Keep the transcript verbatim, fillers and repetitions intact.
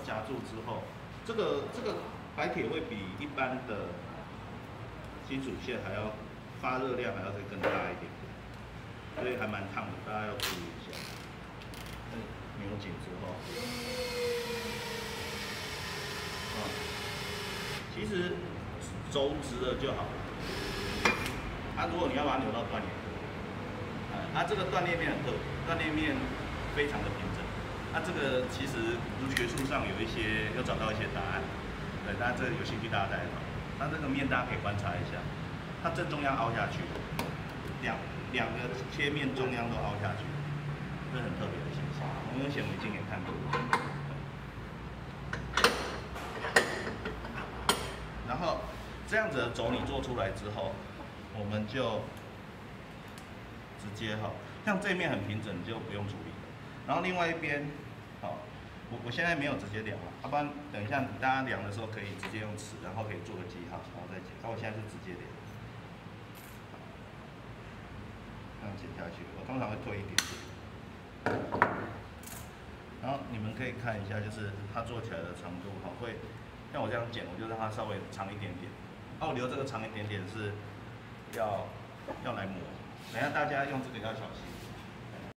夹住之后，这个这个白铁会比一般的金属线还要发热量还要再更大一点点，所以还蛮烫的，大家要注意一下。扭紧之后，啊，其实轴直了就好了。啊，如果你要把它扭到断裂，啊，它这个断裂面很特别，断裂面非常的平整。那、啊、这个其实儒学术上有一些有找到一些答案，对，那这个有兴趣大家再来讨论。那这个面大家可以观察一下，它正中央凹下去，两两个切面中央都凹下去，这很特别的现象。我们用显微镜也看过。然后这样子的轴你做出来之后，我们就直接哈，像这面很平整，你就不用处理了。然后另外一边，好，我我现在没有直接量了，要不然等一下大家量的时候可以直接用尺，然后可以做个记号，然后再剪。那我现在是直接量，这样剪下去，我通常会推一点点。然后你们可以看一下，就是它做起来的长度，哈，会像我这样剪，我就让它稍微长一点点。那我留这个长一点点是要要来磨，等一下大家用这个要小心。